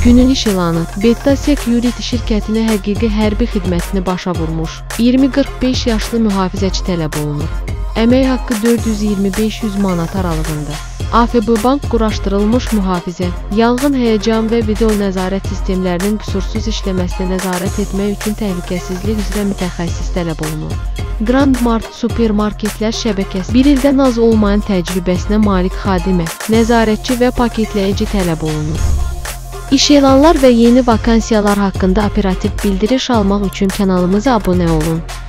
Günün iş elanı. Beta Security şirkətinə həqiqi hərbi xidmətini başa vurmuş 20-45 yaşlı mühafizəçi tələb olunur. Əmək haqqı 420-500 manat aralığında. AFB Bank quraşdırılmış mühafizə, yanğın, həyəcan və video nəzarət sistemlərinin qüsursuz işləməsinə nəzarət etmək üçün təhlükəsizlik üzrə mütəxəssis tələb olunur. Grand Mart supermarketlər şəbəkəsi 1 ildən az olmayan təcrübəsinə malik xadimə, nəzarətçi və paketləyici tələb olunur. İş elanlar və yeni vakansiyalar haqqında operativ bildiriş almaq üçün kanalımıza abunə olun.